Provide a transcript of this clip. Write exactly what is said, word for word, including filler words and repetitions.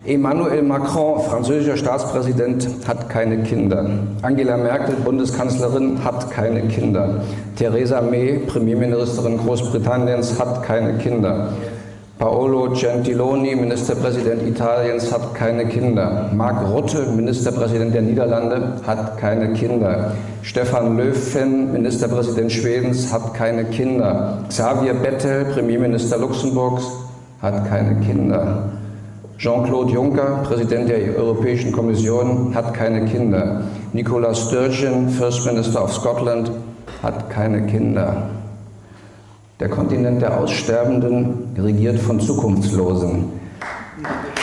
Emmanuel Macron, französischer Staatspräsident, hat keine Kinder. Angela Merkel, Bundeskanzlerin, hat keine Kinder. Theresa May, Premierministerin Großbritanniens, hat keine Kinder. Paolo Gentiloni, Ministerpräsident Italiens, hat keine Kinder. Mark Rutte, Ministerpräsident der Niederlande, hat keine Kinder. Stefan Löfven, Ministerpräsident Schwedens, hat keine Kinder. Xavier Bettel, Premierminister Luxemburgs, hat keine Kinder. Jean-Claude Juncker, Präsident der Europäischen Kommission, hat keine Kinder. Nicola Sturgeon, First Minister of Scotland, hat keine Kinder. Der Kontinent der Aussterbenden, regiert von Zukunftslosen.